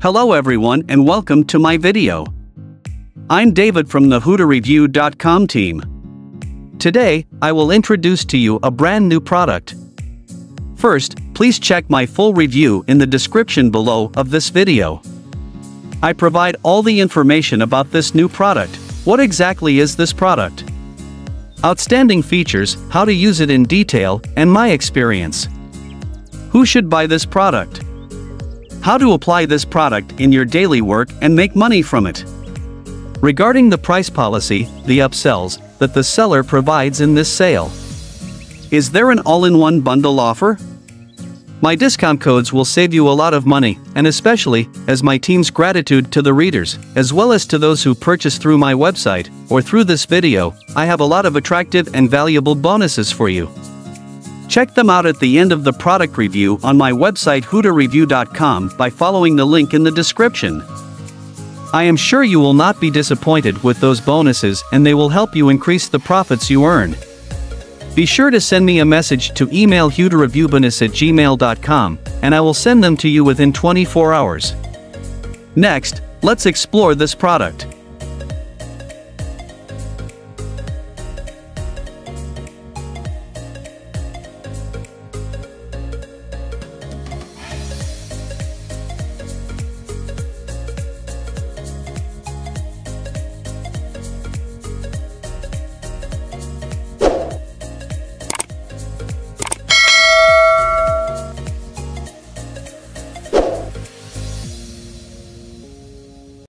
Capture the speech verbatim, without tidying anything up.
Hello everyone and welcome to my video. I'm David from the Huda Review dot com team. Today, I will introduce to you a brand new product. First, please check my full review in the description below of this video. I provide all the information about this new product. What exactly is this product? Outstanding features, how to use it in detail, and my experience. Who should buy this product? How to apply this product in your daily work and make money from it. Regarding the price policy, the upsells that the seller provides in this sale. Is there an all-in-one bundle offer? My discount codes will save you a lot of money, and especially, as my team's gratitude to the readers, as well as to those who purchase through my website, or through this video, I have a lot of attractive and valuable bonuses for you. Check them out at the end of the product review on my website Huda Review dot com by following the link in the description. I am sure you will not be disappointed with those bonuses and they will help you increase the profits you earn. Be sure to send me a message to email huda review bonus at gmail dot com and I will send them to you within twenty-four hours. Next, let's explore this product.